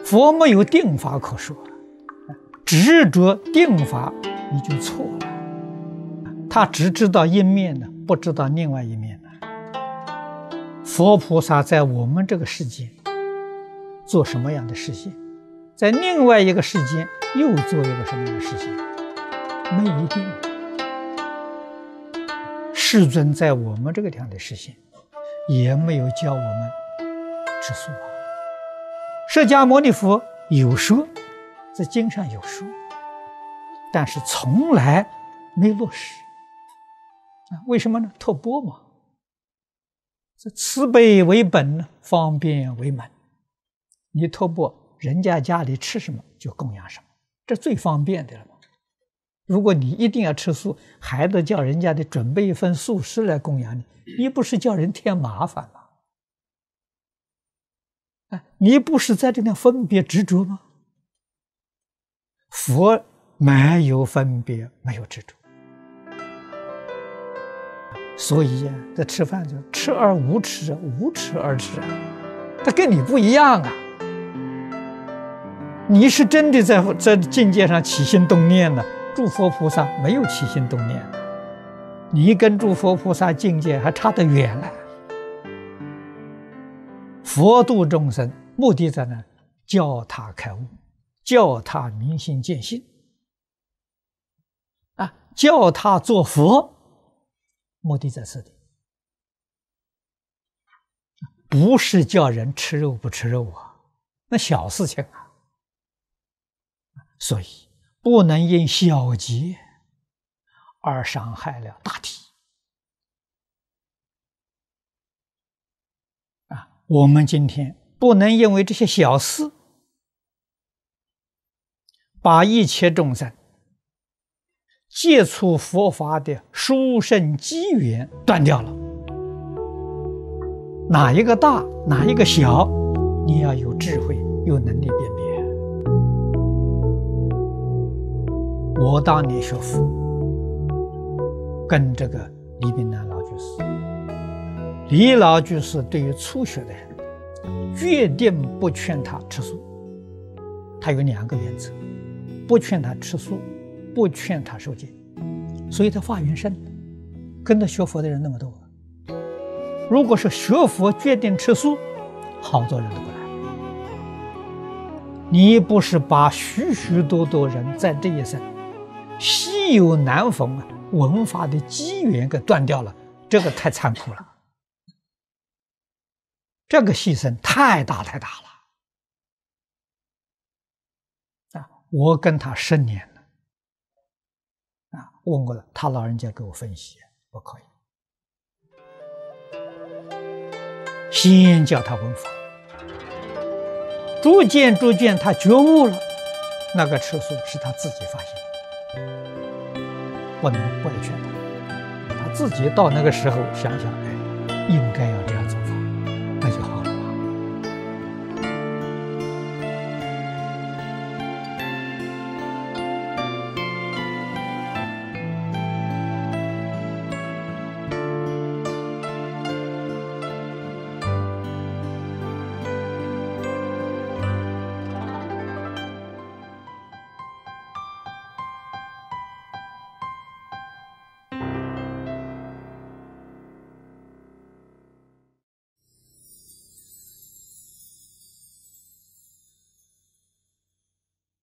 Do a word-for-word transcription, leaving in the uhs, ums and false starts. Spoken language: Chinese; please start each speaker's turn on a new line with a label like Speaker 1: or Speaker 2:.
Speaker 1: 佛没有定法可说，执着定法你就错了。他只知道一面呢，不知道另外一面呢。佛菩萨在我们这个世界做什么样的事情，在另外一个世界又做一个什么样的事情，没一定。世尊在我们这个地方的事情，也没有教我们吃素啊。释迦牟尼佛有说，在经上有说，但是从来没落实。为什么呢？托钵嘛。这慈悲为本，方便为门。你托钵，人家家里吃什么就供养什么，这最方便的了嘛。如果你一定要吃素，还得叫人家的准备一份素食来供养你，你不是叫人添麻烦吗？啊，你不是在这里分别执着吗？佛没有分别，没有执着。所以呀、啊，在吃饭就吃而无吃，无吃而吃啊，它跟你不一样啊。你是真的在在境界上起心动念了，诸佛菩萨没有起心动念，你跟诸佛菩萨境界还差得远了。佛度众生目的在哪？教他开悟，教他明心见性啊，教他做佛，目的在此地，不是叫人吃肉不吃肉啊，那小事情啊。所以不能因小节而伤害了大体啊！我们今天不能因为这些小事，把一切众生接触佛法的殊胜机缘断掉了。哪一个大，哪一个小，你要有智慧，有能力辨别。我当年学佛，跟这个李炳南老居士，李老居士对于初学的人，决定不劝他吃素。他有两个原则：不劝他吃素，不劝他受戒。所以他发愿深，跟着学佛的人那么多。如果是学佛决定吃素，好多人都不来。你不是把许许多多人在这一生稀有难逢闻法的机缘给断掉了，这个太残酷了，这个牺牲太大太大了啊！我跟他十年了啊，问过了，他老人家给我分析，不可以，先叫他闻法，逐渐逐渐他觉悟了，那个吃素是他自己发现的。不能不能劝他，他自己到那个时候想想，哎，应该要这样做。